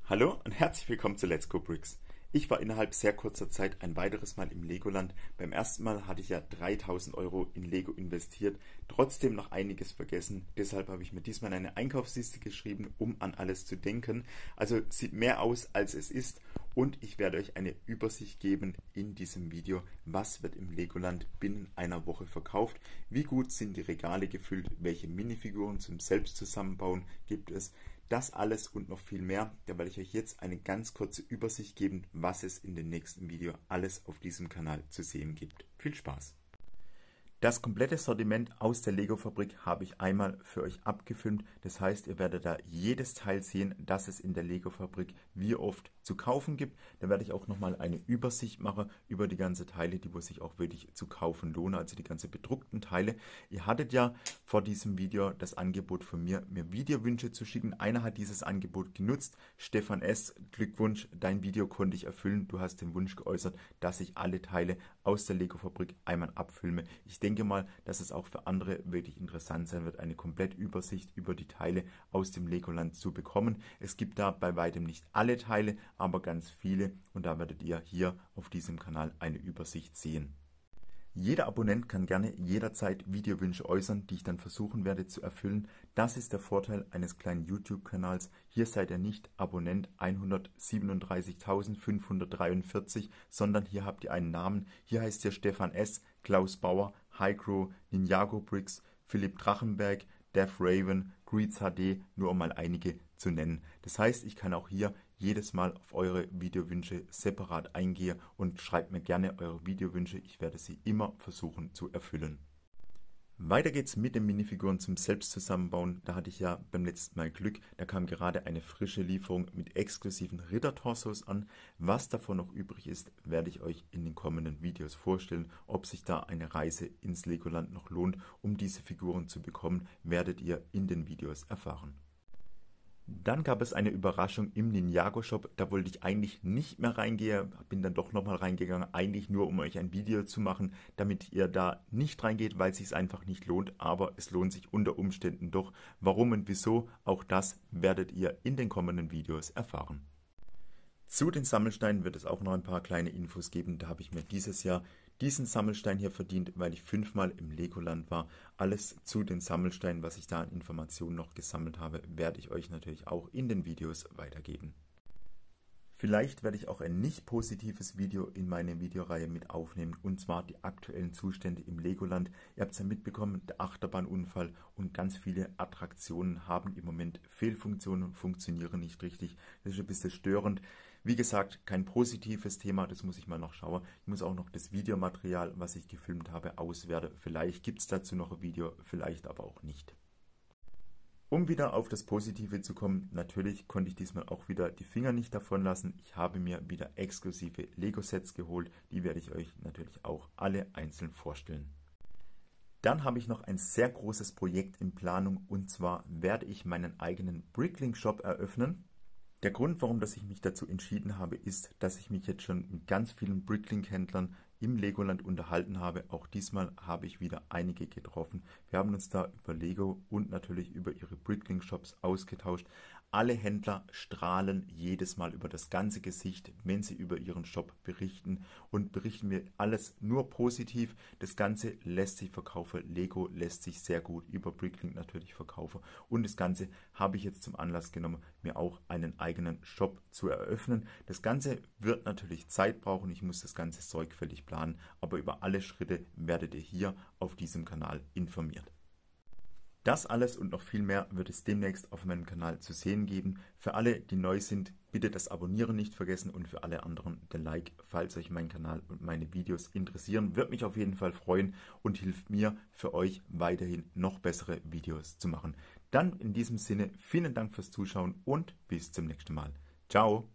Hallo und herzlich willkommen zu Let's Go Bricks. Ich war innerhalb sehr kurzer Zeit ein weiteres Mal im Legoland. Beim ersten Mal hatte ich ja 3000 Euro in Lego investiert, trotzdem noch einiges vergessen. Deshalb habe ich mir diesmal eine Einkaufsliste geschrieben, um an alles zu denken. Also sieht mehr aus, als es ist. Und ich werde euch eine Übersicht geben in diesem Video, was wird im Legoland binnen einer Woche verkauft, wie gut sind die Regale gefüllt, welche Minifiguren zum Selbstzusammenbauen gibt es. Das alles und noch viel mehr, da werde ich euch jetzt eine ganz kurze Übersicht geben, was es in dem nächsten Video alles auf diesem Kanal zu sehen gibt. Viel Spaß! Das komplette Sortiment aus der Lego-Fabrik habe ich einmal für euch abgefilmt. Das heißt, ihr werdet da jedes Teil sehen, das es in der Lego-Fabrik wie oft zu kaufen gibt. Da werde ich auch nochmal eine Übersicht machen über die ganzen Teile, die sich auch wirklich zu kaufen lohnen, also die ganzen bedruckten Teile. Ihr hattet ja vor diesem Video das Angebot von mir Videowünsche zu schicken. Einer hat dieses Angebot genutzt. Stefan S., Glückwunsch, dein Video konnte ich erfüllen. Du hast den Wunsch geäußert, dass ich alle Teile aus der Lego-Fabrik einmal abfilme. Ich denke mal, dass es auch für andere wirklich interessant sein wird, eine Komplettübersicht über die Teile aus dem Legoland zu bekommen. Es gibt da bei weitem nicht alle Teile, aber ganz viele, und da werdet ihr hier auf diesem Kanal eine Übersicht sehen. Jeder Abonnent kann gerne jederzeit Videowünsche äußern, die ich dann versuchen werde zu erfüllen. Das ist der Vorteil eines kleinen YouTube-Kanals. Hier seid ihr nicht Abonnent 137.543, sondern hier habt ihr einen Namen. Hier heißt ihr Stefan S., Klaus Bauer, Hygro, Ninjago Bricks, Philipp Drachenberg, Death Raven, Greets HD, nur um mal einige zu nennen. Das heißt, ich kann auch hier jedes Mal auf eure Videowünsche separat eingehen und schreibt mir gerne eure Videowünsche. Ich werde sie immer versuchen zu erfüllen. Weiter geht's mit den Minifiguren zum Selbstzusammenbauen. Da hatte ich ja beim letzten Mal Glück. Da kam gerade eine frische Lieferung mit exklusiven Rittertorsos an. Was davon noch übrig ist, werde ich euch in den kommenden Videos vorstellen. Ob sich da eine Reise ins Legoland noch lohnt, um diese Figuren zu bekommen, werdet ihr in den Videos erfahren. Dann gab es eine Überraschung im Ninjago Shop, da wollte ich eigentlich nicht mehr reingehen, bin dann doch nochmal reingegangen, eigentlich nur um euch ein Video zu machen, damit ihr da nicht reingeht, weil es sich einfach nicht lohnt, aber es lohnt sich unter Umständen doch. Warum und wieso, auch das werdet ihr in den kommenden Videos erfahren. Zu den Sammelsteinen wird es auch noch ein paar kleine Infos geben, da habe ich mir dieses Jahr diesen Sammelstein hier verdient, weil ich 5-mal im Legoland war. Alles zu den Sammelsteinen, was ich da an Informationen noch gesammelt habe, werde ich euch natürlich auch in den Videos weitergeben. Vielleicht werde ich auch ein nicht positives Video in meine Videoreihe mit aufnehmen, und zwar die aktuellen Zustände im Legoland. Ihr habt es ja mitbekommen, der Achterbahnunfall und ganz viele Attraktionen haben im Moment Fehlfunktionen und funktionieren nicht richtig. Das ist ein bisschen störend. Wie gesagt, kein positives Thema, das muss ich mal noch schauen. Ich muss auch noch das Videomaterial, was ich gefilmt habe, auswerten. Vielleicht gibt es dazu noch ein Video, vielleicht aber auch nicht. Um wieder auf das Positive zu kommen, natürlich konnte ich diesmal auch wieder die Finger nicht davon lassen. Ich habe mir wieder exklusive Lego-Sets geholt, die werde ich euch natürlich auch alle einzeln vorstellen. Dann habe ich noch ein sehr großes Projekt in Planung, und zwar werde ich meinen eigenen Bricklink-Shop eröffnen. Der Grund, warum ich mich dazu entschieden habe, ist, dass ich mich jetzt schon mit ganz vielen Bricklink-Händlern im Legoland unterhalten habe. Auch diesmal habe ich wieder einige getroffen. Wir haben uns da über Lego und natürlich über ihre Bricklink-Shops ausgetauscht. Alle Händler strahlen jedes Mal über das ganze Gesicht, wenn sie über ihren Shop berichten, und berichten mir alles nur positiv. Das Ganze lässt sich verkaufen. Lego lässt sich sehr gut über Bricklink natürlich verkaufen, und das Ganze habe ich jetzt zum Anlass genommen, mir auch einen eigenen Shop zu eröffnen. Das Ganze wird natürlich Zeit brauchen. Ich muss das Ganze sorgfältig planen, aber über alle Schritte werdet ihr hier auf diesem Kanal informiert. Das alles und noch viel mehr wird es demnächst auf meinem Kanal zu sehen geben. Für alle, die neu sind, bitte das Abonnieren nicht vergessen, und für alle anderen den Like, falls euch mein Kanal und meine Videos interessieren. Wird mich auf jeden Fall freuen und hilft mir, für euch weiterhin noch bessere Videos zu machen. Dann in diesem Sinne, vielen Dank fürs Zuschauen und bis zum nächsten Mal. Ciao!